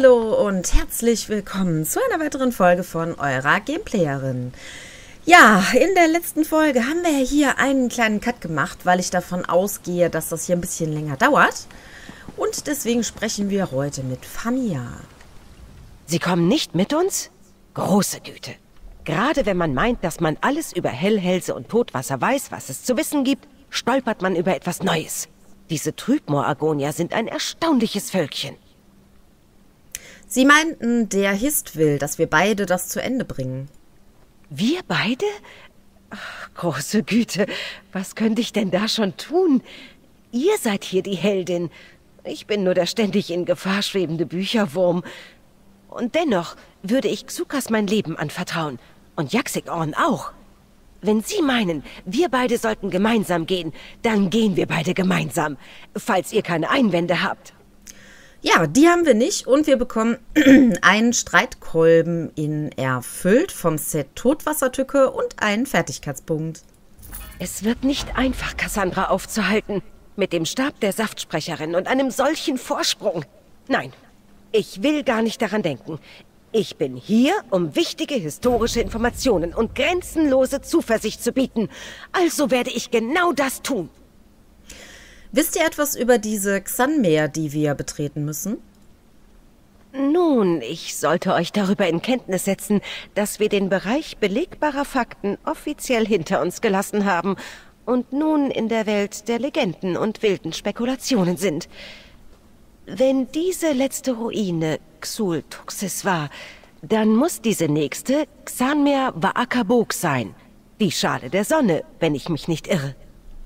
Hallo und herzlich willkommen zu einer weiteren Folge von eurer Gameplayerin. Ja, in der letzten Folge haben wir hier einen kleinen Cut gemacht, weil ich davon ausgehe, dass das hier ein bisschen länger dauert. Und deswegen sprechen wir heute mit Fania. Sie kommen nicht mit uns? Große Güte. Gerade wenn man meint, dass man alles über Hellhälse und Todwasser weiß, was es zu wissen gibt, stolpert man über etwas Neues. Diese Trübmoor-Argonier sind ein erstaunliches Völkchen. Sie meinten, der Hist will, dass wir beide das zu Ende bringen. Wir beide? Ach, große Güte, was könnte ich denn da schon tun? Ihr seid hier die Heldin. Ich bin nur der ständig in Gefahr schwebende Bücherwurm. Und dennoch würde ich Xukas mein Leben anvertrauen. Und Yaxik-Orn auch. Wenn Sie meinen, wir beide sollten gemeinsam gehen, dann gehen wir beide gemeinsam. Falls ihr keine Einwände habt. Ja, die haben wir nicht und wir bekommen einen Streitkolben in erfüllt vom Set Todwassertücke und einen Fertigkeitspunkt. Es wird nicht einfach, Cassandra aufzuhalten. Mit dem Stab der Saftsprecherin und einem solchen Vorsprung. Nein, ich will gar nicht daran denken. Ich bin hier, um wichtige historische Informationen und grenzenlose Zuversicht zu bieten. Also werde ich genau das tun. Wisst ihr etwas über diese Xanmeer, die wir betreten müssen? Nun, ich sollte euch darüber in Kenntnis setzen, dass wir den Bereich belegbarer Fakten offiziell hinter uns gelassen haben und nun in der Welt der Legenden und wilden Spekulationen sind. Wenn diese letzte Ruine Xul-Tuxis war, dann muss diese nächste Xanmeer Waakabok sein. Die Schale der Sonne, wenn ich mich nicht irre.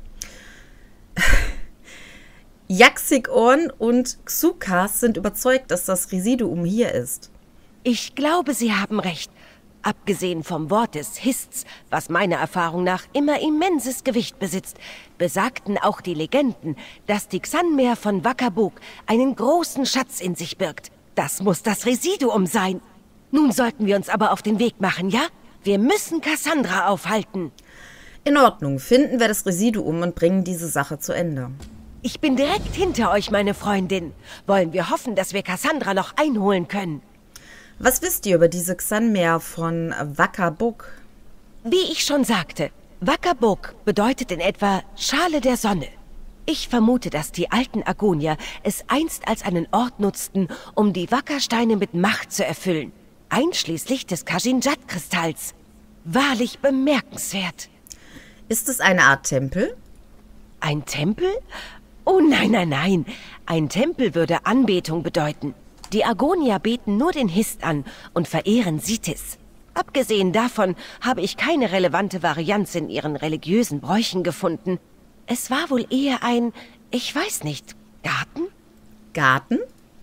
Yaxik-Orn und Xukas sind überzeugt, dass das Residuum hier ist. Ich glaube, Sie haben recht. Abgesehen vom Wort des Hists, was meiner Erfahrung nach immer immenses Gewicht besitzt, besagten auch die Legenden, dass die Xanmeer von Waakabok einen großen Schatz in sich birgt. Das muss das Residuum sein. Nun sollten wir uns aber auf den Weg machen, ja? Wir müssen Cassandra aufhalten. In Ordnung, finden wir das Residuum und bringen diese Sache zu Ende. Ich bin direkt hinter euch, meine Freundin. Wollen wir hoffen, dass wir Cassandra noch einholen können? Was wisst ihr über diese Xanmeer von Waakabok? Wie ich schon sagte, Waakabok bedeutet in etwa Schale der Sonne. Ich vermute, dass die alten Argonier es einst als einen Ort nutzten, um die Wackersteine mit Macht zu erfüllen, einschließlich des Kajinjat-Kristalls. Wahrlich bemerkenswert. Ist es eine Art Tempel? Ein Tempel? Oh nein, nein, nein. Ein Tempel würde Anbetung bedeuten. Die Argonier beten nur den Hist an und verehren Sitis. Abgesehen davon habe ich keine relevante Varianz in ihren religiösen Bräuchen gefunden. Es war wohl eher ein, ich weiß nicht, Garten? Garten?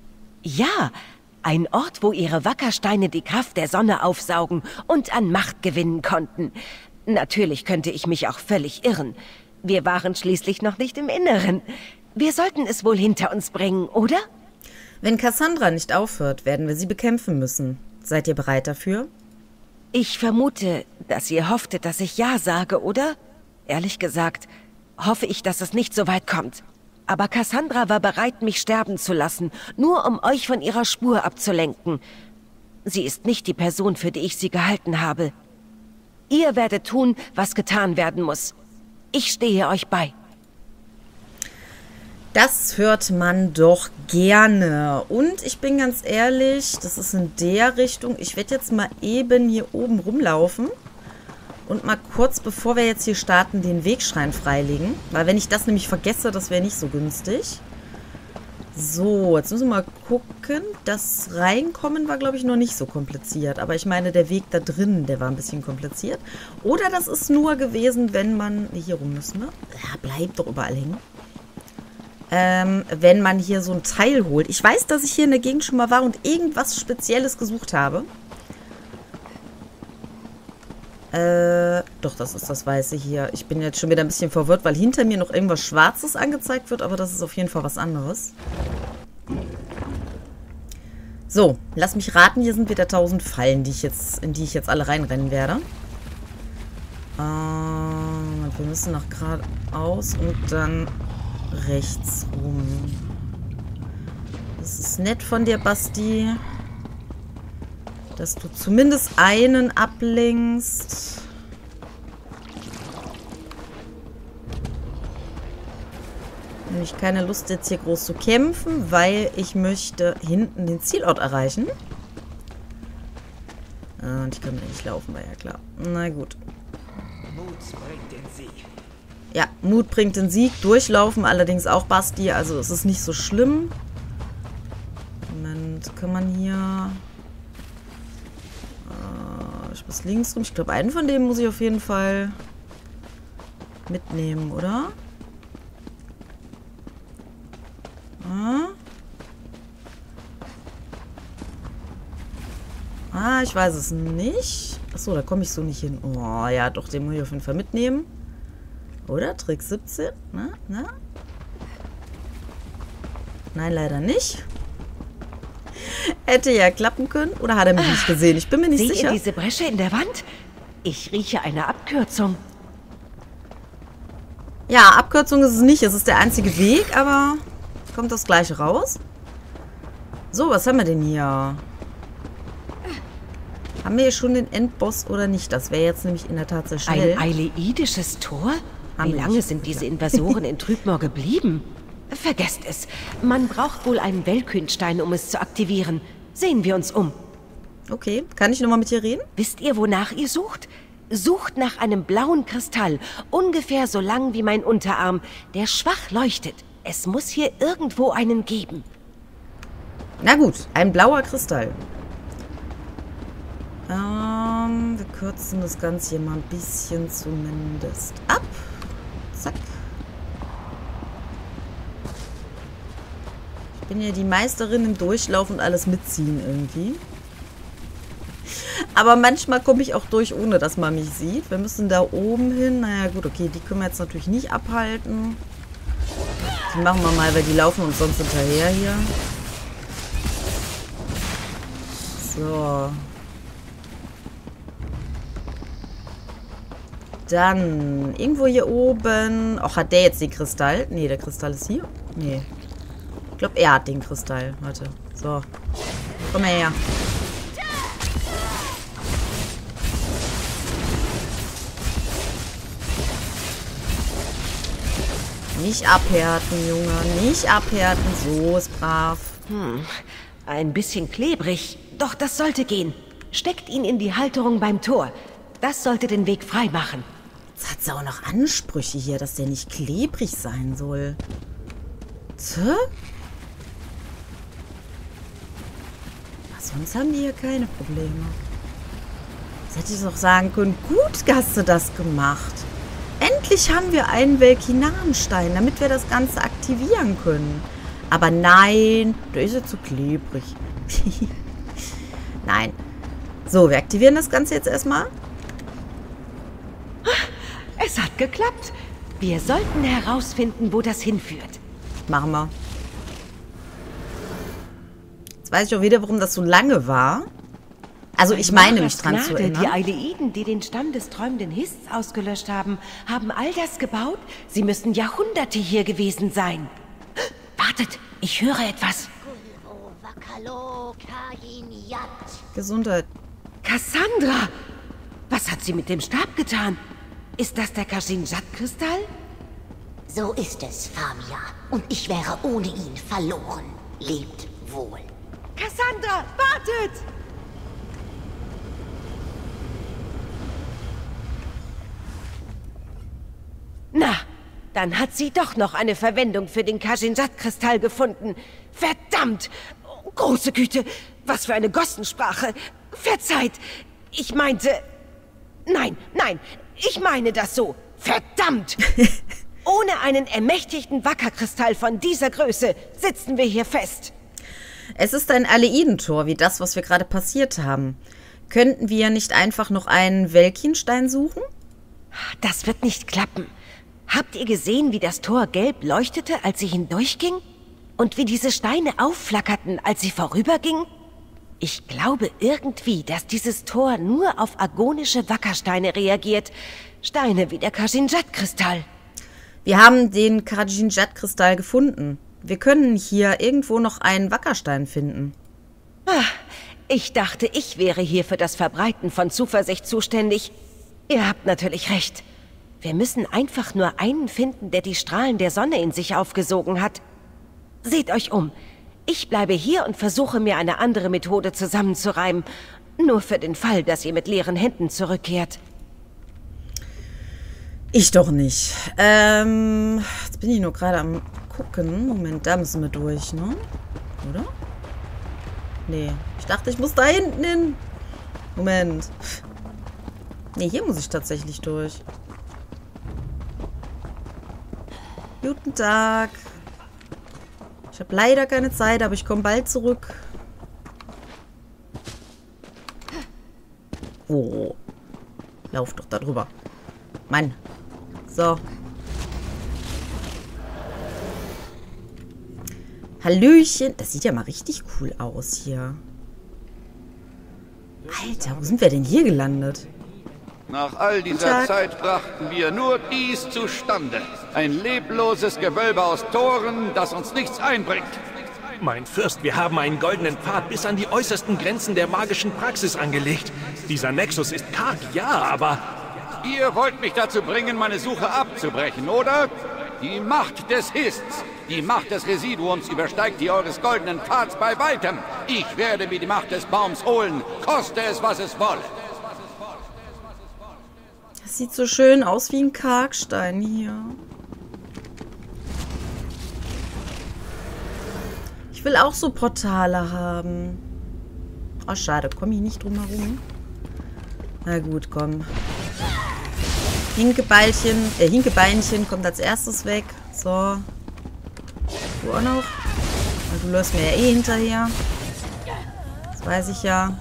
Ja, ein Ort, wo ihre Wackersteine die Kraft der Sonne aufsaugen und an Macht gewinnen konnten. Natürlich könnte ich mich auch völlig irren. Wir waren schließlich noch nicht im Inneren. Wir sollten es wohl hinter uns bringen, oder? Wenn Cassandra nicht aufhört, werden wir sie bekämpfen müssen. Seid ihr bereit dafür? Ich vermute, dass ihr hofftet, dass ich Ja sage, oder? Ehrlich gesagt, hoffe ich, dass es nicht so weit kommt. Aber Cassandra war bereit, mich sterben zu lassen, nur um euch von ihrer Spur abzulenken. Sie ist nicht die Person, für die ich sie gehalten habe. Ihr werdet tun, was getan werden muss. Ich stehe euch bei. Das hört man doch gerne. Und ich bin ganz ehrlich, das ist in der Richtung. Ich werde jetzt mal eben hier oben rumlaufen und mal kurz, bevor wir jetzt hier starten, den Wegschrein freilegen. Weil wenn ich das nämlich vergesse, das wäre nicht so günstig. So, jetzt müssen wir mal gucken. Das Reinkommen war, glaube ich, noch nicht so kompliziert. Aber ich meine, der Weg da drin, der war ein bisschen kompliziert. Oder das ist nur gewesen, wenn man... Hier rum müssen wir. Ja, bleibt doch überall hängen. Wenn man hier so ein Teil holt. Ich weiß, dass ich hier in der Gegend schon mal war und irgendwas Spezielles gesucht habe. Doch, das ist das Weiße hier. Ich bin jetzt schon wieder ein bisschen verwirrt, weil hinter mir noch irgendwas Schwarzes angezeigt wird, aber das ist auf jeden Fall was anderes. So, lass mich raten, hier sind wieder 1000 Fallen, in die ich jetzt alle reinrennen werde. Wir müssen nach geradeaus und dann rechts rum. Das ist nett von dir, Basti. Dass du zumindest einen ablenkst. Nämlich keine Lust, jetzt hier groß zu kämpfen, weil ich möchte hinten den Zielort erreichen. Und ich kann nicht laufen, war ja klar. Na gut. Mut bringt den Sieg. Ja, Mut bringt den Sieg. Durchlaufen allerdings auch, Basti. Also es ist nicht so schlimm. Moment, kann man hier... ich muss links rum. Ich glaube, einen von denen muss ich auf jeden Fall mitnehmen, oder? Ich weiß es nicht. Achso, da komme ich so nicht hin. Oh, ja, doch, den muss ich auf jeden Fall mitnehmen. Oder? Trick 17? Na? Nein, leider nicht. Hätte ja klappen können. Oder hat er mich nicht gesehen? Ich bin mir nicht sicher. Seht ihr diese Bresche in der Wand? Ich rieche eine Abkürzung. Ja, Abkürzung ist es nicht. Es ist der einzige Weg, aber kommt das gleiche raus. So, was haben wir denn hier? Haben wir hier schon den Endboss oder nicht? Das wäre jetzt nämlich in der Tat sehr schnell. Ein aileidisches Tor? Haben Wie wir lange nicht. sind diese Invasoren in Trübmor geblieben? Vergesst es. Man braucht wohl einen Velkynstein, um es zu aktivieren. Sehen wir uns um. Okay, kann ich nochmal mit dir reden? Wisst ihr, wonach ihr sucht? Sucht nach einem blauen Kristall, ungefähr so lang wie mein Unterarm, der schwach leuchtet. Es muss hier irgendwo einen geben. Na gut, ein blauer Kristall. Wir kürzen das Ganze hier mal ein bisschen zumindest ab. Zack. Ich bin ja die Meisterin im Durchlaufen und alles mitziehen irgendwie. Aber manchmal komme ich auch durch, ohne dass man mich sieht. Wir müssen da oben hin. Naja gut, okay, die können wir jetzt natürlich nicht abhalten. Die machen wir mal, weil die laufen uns sonst hinterher hier. So. Dann irgendwo hier oben. Och, hat der jetzt den Kristall? Nee, der Kristall ist hier. Nee. Ich glaube, er hat den Kristall. Warte. So. Komm her. Nicht abhärten, Junge. Nicht abhärten. So ist brav. Ein bisschen klebrig. Doch das sollte gehen. Steckt ihn in die Halterung beim Tor. Das sollte den Weg frei machen. Jetzt hat sie auch noch Ansprüche hier, dass der nicht klebrig sein soll. Tja? Sonst haben die hier keine Probleme. Jetzt hätte ich doch sagen können, gut hast du das gemacht. Endlich haben wir einen Velkinanstein, damit wir das Ganze aktivieren können. Aber nein, der ist ja zu klebrig. Nein. So, wir aktivieren das Ganze jetzt erstmal. Es hat geklappt. Wir sollten herausfinden, wo das hinführt. Machen wir. Jetzt weiß ich auch wieder, warum das so lange war. Also ich meine mich dran zu Die erinnern. Aileiden, die den Stamm des träumenden Hists ausgelöscht haben, haben all das gebaut? Sie müssen Jahrhunderte hier gewesen sein. Wartet, ich höre etwas. Gesundheit. Cassandra! Was hat sie mit dem Stab getan? Ist das der Kajinjat-Kristall? So ist es, Famia. Und ich wäre ohne ihn verloren. Lebt wohl. Cassandra, wartet! Na, dann hat sie doch noch eine Verwendung für den Kajinjat-Kristall gefunden. Verdammt! Große Güte, was für eine Gossensprache. Verzeiht, ich meinte... Nein, ich meine das so. Verdammt! Ohne einen ermächtigten Wackerkristall von dieser Größe sitzen wir hier fest. Es ist ein Aleidentor, wie das, was wir gerade passiert haben. Könnten wir nicht einfach noch einen Velkinstein suchen? Das wird nicht klappen. Habt ihr gesehen, wie das Tor gelb leuchtete, als sie hindurchging? Und wie diese Steine aufflackerten, als sie vorüberging? Ich glaube irgendwie, dass dieses Tor nur auf agonische Wackersteine reagiert. Steine wie der Kajinjat-Kristall. Wir haben den Kajinjat-Kristall gefunden. wir können hier irgendwo noch einen Wackerstein finden. Ich dachte, ich wäre hier für das Verbreiten von Zuversicht zuständig. Ihr habt natürlich recht. Wir müssen einfach nur einen finden, der die Strahlen der Sonne in sich aufgesogen hat. Seht euch um. Ich bleibe hier und versuche mir eine andere Methode zusammenzureimen. Nur für den Fall, dass ihr mit leeren Händen zurückkehrt. Ich doch nicht. Jetzt bin ich nur gerade am gucken. Moment, da müssen wir durch, ne? Oder? Nee. Ich dachte, ich muss da hinten hin. Moment. Nee, hier muss ich tatsächlich durch. Guten Tag. Ich habe leider keine Zeit, aber ich komme bald zurück. Oh. Lauf doch da drüber. Mann. So. Hallöchen. Das sieht ja mal richtig cool aus hier. Alter, wo sind wir denn hier gelandet? Nach all dieser Zeit brachten wir nur dies zustande. Ein lebloses Gewölbe aus Toren, das uns nichts einbringt. Mein Fürst, wir haben einen goldenen Pfad bis an die äußersten Grenzen der magischen Praxis angelegt. Dieser Nexus ist karg, ja, aber... Ihr wollt mich dazu bringen, meine Suche abzubrechen, oder? Die Macht des Hists, die Macht des Residuums übersteigt die eures goldenen Pfads bei weitem. Ich werde mir die Macht des Baums holen, koste es, was es wolle. Das sieht so schön aus wie ein Kargstein hier. Ich will auch so Portale haben. Oh, schade. Komme ich nicht drum herum. Na gut, komm. Hinkebeinchen kommt als erstes weg. So. Du auch noch? Du läufst mir ja eh hinterher. Das weiß ich ja.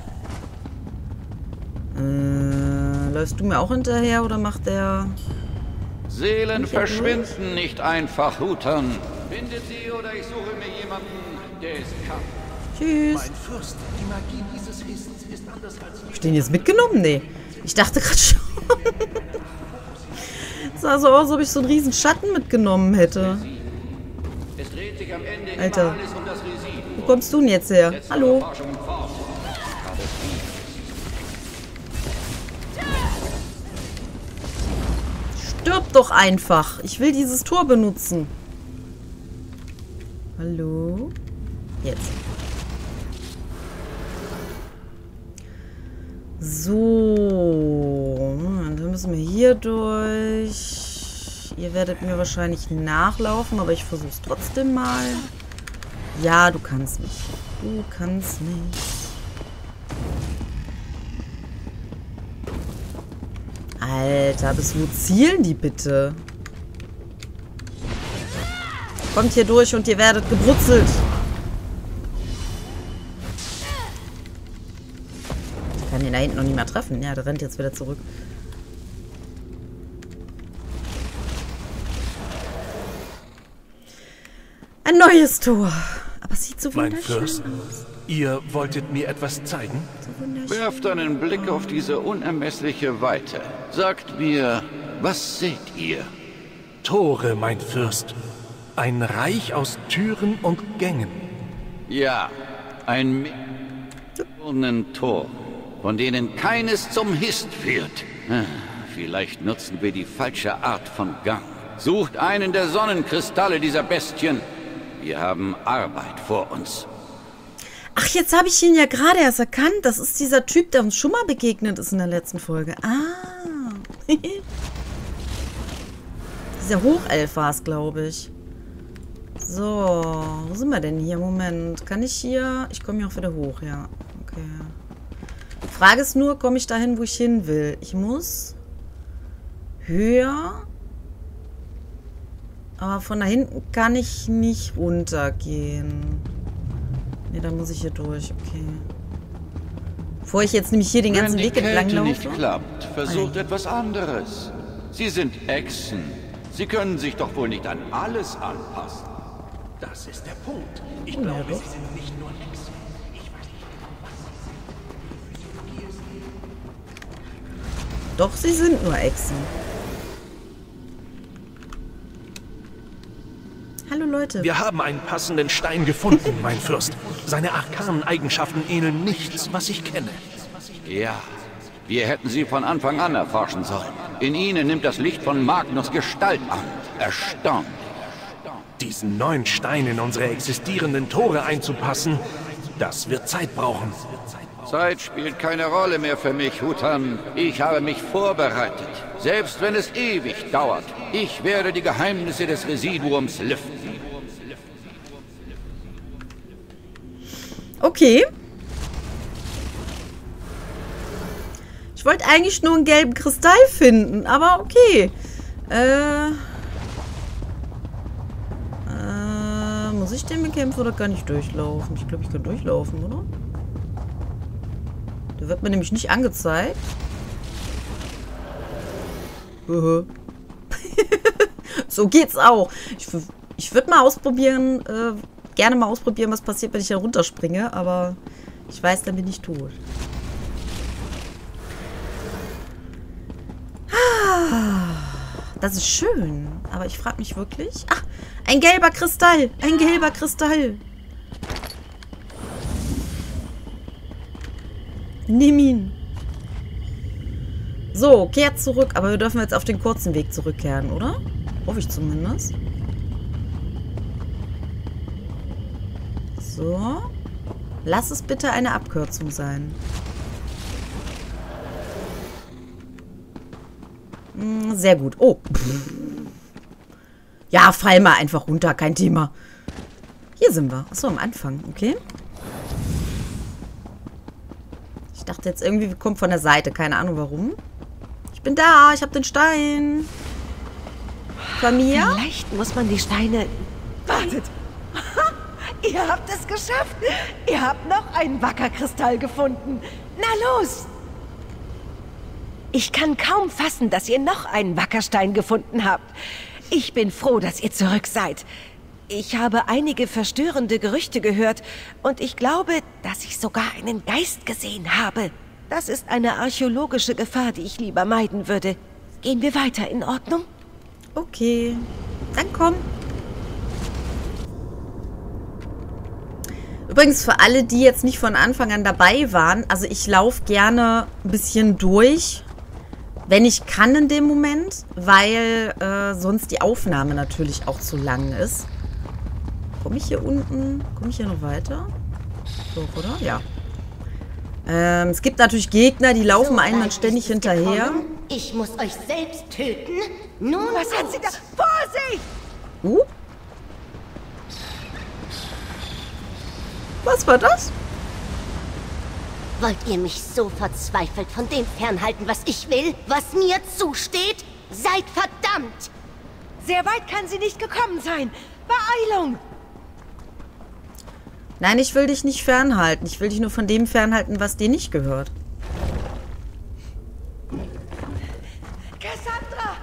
Läufst du mir auch hinterher oder macht der... Seelen verschwinden nicht einfach, Hutern. Findet sie oder ich suche mir jemanden, der es kann. Tschüss. Mein Fürst, die Magie dieses Hists ist anders als... Hab ich den jetzt mitgenommen? Nee. Ich dachte gerade schon. Es sah so aus, als ob ich so einen riesen Schatten mitgenommen hätte. Es dreht sich am Ende Alter. immer alles um das Residuum. Wo kommst du denn jetzt her? Hallo? Stirb doch einfach. Ich will dieses Tor benutzen. Hallo? Jetzt. So. Dann müssen wir hier durch. Ihr werdet mir wahrscheinlich nachlaufen, aber ich versuche es trotzdem mal. Ja, du kannst nicht. Du kannst nicht. Alter, bis wo zielen die bitte? Kommt hier durch und ihr werdet gebrutzelt. Ich kann den da hinten noch nicht mehr treffen. Ja, der rennt jetzt wieder zurück. Ein neues Tor. Aber es sieht so wunderschön aus. Mein Fürst, ihr wolltet mir etwas zeigen? Werft einen Blick auf diese unermessliche Weite. Sagt mir, was seht ihr? Tore, mein Fürst. Ein Reich aus Türen und Gängen. Ja, ein Tor, von denen keines zum Hist führt. Vielleicht nutzen wir die falsche Art von Gang. Sucht einen der Sonnenkristalle dieser Bestien. Wir haben Arbeit vor uns. Ach, jetzt habe ich ihn ja gerade erst erkannt. Das ist dieser Typ, der uns schon mal begegnet ist in der letzten Folge. Ah. Dieser Hochelf war es, glaube ich. So, wo sind wir denn hier? Moment, kann ich hier... Ich komme hier auch wieder hoch, ja. Okay. Die Frage ist nur, komme ich dahin, wo ich hin will? Ich muss höher... Aber von da hinten kann ich nicht runtergehen. Ne, dann muss ich hier durch. Okay. Bevor ich jetzt nämlich hier den ganzen Weg entlang laufe. Wenn die Kälte nicht klappt, versucht etwas anderes. Sie sind Echsen. Sie können sich doch wohl nicht an alles anpassen. Das ist der Punkt. Ich glaube, sie sind nicht nur Hexen. Ich weiß nicht, was sie Doch, sie sind nur Echsen. Hallo Leute. Wir haben einen passenden Stein gefunden, mein Fürst. Seine arkanen Eigenschaften ähneln nichts, was ich kenne. Ja, wir hätten sie von Anfang an erforschen sollen. In ihnen nimmt das Licht von Magnus Gestalt an. Erstaunlich. Diesen neuen Stein in unsere existierenden Tore einzupassen, das wird Zeit brauchen. Zeit spielt keine Rolle mehr für mich, Hutan. Ich habe mich vorbereitet. Selbst wenn es ewig dauert. Ich werde die Geheimnisse des Residuums lüften. Okay. Ich wollte eigentlich nur einen gelben Kristall finden, aber okay. Muss ich den bekämpfen oder kann ich durchlaufen? Ich glaube, ich kann durchlaufen, oder? Der wird mir nämlich nicht angezeigt. So geht's auch. Ich würde mal ausprobieren, gerne mal ausprobieren, was passiert, wenn ich da runterspringe, aber ich weiß, dann bin ich tot. Das ist schön, aber ich frage mich wirklich... Ach, ein gelber Kristall! Ein gelber Kristall! Nimm ihn! So, kehrt zurück. Aber wir dürfen jetzt auf den kurzen Weg zurückkehren, oder? Hoffe ich zumindest. So. Lass es bitte eine Abkürzung sein. Sehr gut. Oh. Ja, fall mal einfach runter. Kein Thema. Hier sind wir. Achso, am Anfang. Okay. Ich dachte jetzt irgendwie, wir kommen von der Seite. Keine Ahnung warum. Ich bin da. Ich habe den Stein. Von mir? Vielleicht muss man die Steine... Wartet. Ihr habt es geschafft. Ihr habt noch einen Wackerkristall gefunden. Na los. Ich kann kaum fassen, dass ihr noch einen Wackerstein gefunden habt. Ich bin froh, dass ihr zurück seid. Ich habe einige verstörende Gerüchte gehört und ich glaube, dass ich sogar einen Geist gesehen habe. Das ist eine archäologische Gefahr, die ich lieber meiden würde. Gehen wir weiter, in Ordnung? Okay. Dann komm. Übrigens für alle, die jetzt nicht von Anfang an dabei waren, also ich laufe gerne ein bisschen durch, wenn ich kann in dem Moment, weil sonst die Aufnahme natürlich auch zu lang ist. Komme ich hier unten? Komme ich hier noch weiter? Doch, oder? Ja. Es gibt natürlich Gegner, die laufen einem dann ständig hinterher. Ich muss euch selbst töten. Nun, Was hat sie da? Vorsicht! Was war das? Wollt ihr mich so verzweifelt von dem fernhalten, was ich will, was mir zusteht? Seid verdammt! Sehr weit kann sie nicht gekommen sein. Beeilung! Nein, ich will dich nicht fernhalten. Ich will dich nur von dem fernhalten, was dir nicht gehört. Cassandra!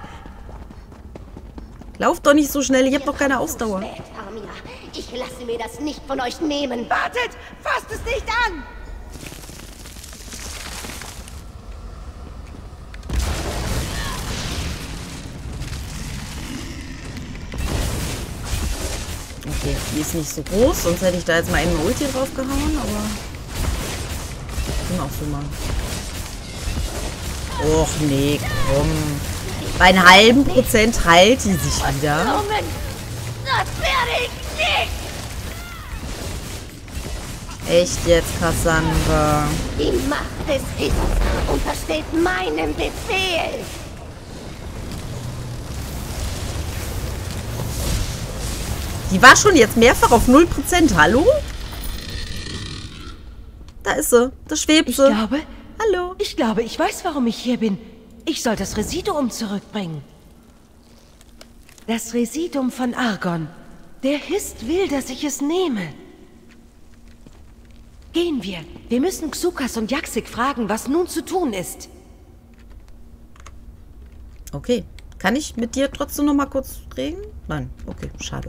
Lauf doch nicht so schnell, ich hab doch keine Ausdauer. Spät, Famia. Ich lasse mir das nicht von euch nehmen. Wartet! Fasst es nicht an! Okay, die ist nicht so groß, sonst hätte ich da jetzt mal einen Ulti drauf gehauen, aber... Können wir auch so machen. Och nee, komm. Bei einem halben Prozent heilt die sich wieder. Das werde ich nicht! Echt jetzt, Cassandra? Die Macht des Hiss untersteht meinem Befehl. Die war schon jetzt mehrfach auf 0%. Hallo? Da ist sie. Da schwebt sie. Hallo. Ich glaube, ich weiß, warum ich hier bin. Ich soll das Residuum zurückbringen. Das Residuum von Argon. Der Hist will, dass ich es nehme. Gehen wir. Wir müssen Xukas und Jaxik fragen, was nun zu tun ist. Okay. Kann ich mit dir trotzdem noch mal kurz reden? Nein. Okay, schade.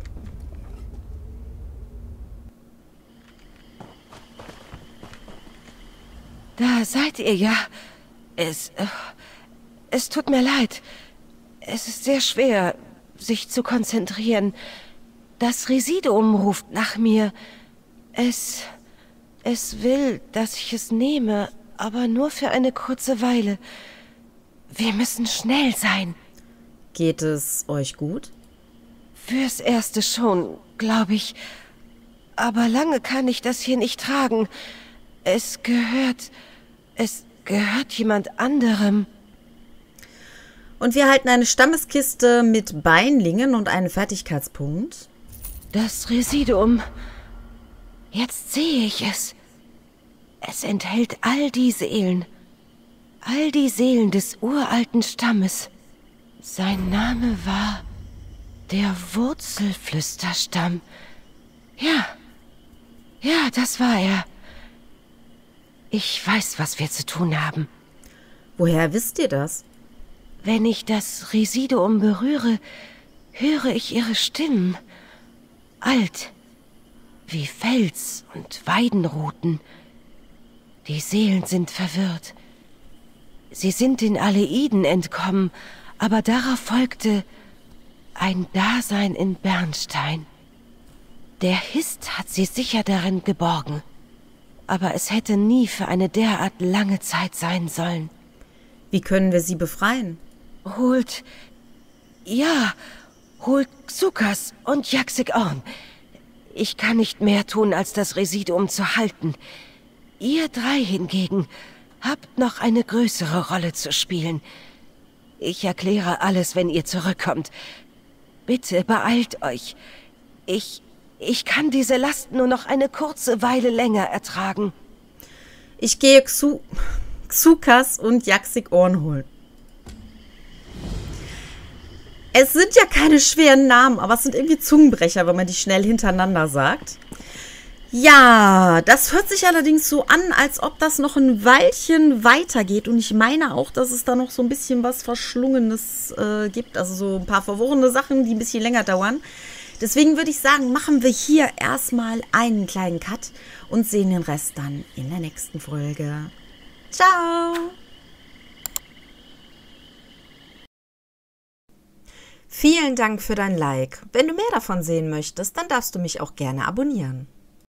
Da seid ihr ja. Es tut mir leid. Es ist sehr schwer, sich zu konzentrieren. Das Residuum ruft nach mir. Es will, dass ich es nehme, aber nur für eine kurze Weile. Wir müssen schnell sein. Geht es euch gut? Fürs Erste schon, glaube ich. Aber lange kann ich das hier nicht tragen. Es gehört jemand anderem. Und wir halten eine Stammeskiste mit Beinlingen und einen Fertigkeitspunkt. Das Residuum. Jetzt sehe ich es. Es enthält all die Seelen. All die Seelen des uralten Stammes. Sein Name war der Wurzelflüsterstamm. Ja, das war er. Ich weiß, was wir zu tun haben. Woher wisst ihr das? Wenn ich das Residuum berühre, höre ich ihre Stimmen. Alt, wie Fels und Weidenruten. Die Seelen sind verwirrt. Sie sind den Aleiden entkommen, aber darauf folgte ein Dasein in Bernstein. Der Hist hat sie sicher darin geborgen. Aber es hätte nie für eine derart lange Zeit sein sollen. Wie können wir sie befreien? Holt Xukas und Yaxik Orn. Ich kann nicht mehr tun, als das Residuum zu halten. Ihr drei hingegen habt noch eine größere Rolle zu spielen. Ich erkläre alles, wenn ihr zurückkommt. Bitte beeilt euch. Ich kann diese Last nur noch eine kurze Weile länger ertragen. Ich gehe Xukas und Yaxik Orn holen. Es sind ja keine schweren Namen, aber es sind irgendwie Zungenbrecher, wenn man die schnell hintereinander sagt. Ja, das hört sich allerdings so an, als ob das noch ein Weilchen weitergeht. Und ich meine auch, dass es da noch so ein bisschen was Verschlungenes gibt. Also so ein paar verworrene Sachen, die ein bisschen länger dauern. Deswegen würde ich sagen, machen wir hier erstmal einen kleinen Cut und sehen den Rest dann in der nächsten Folge. Ciao! Vielen Dank für dein Like. Wenn du mehr davon sehen möchtest, dann darfst du mich auch gerne abonnieren.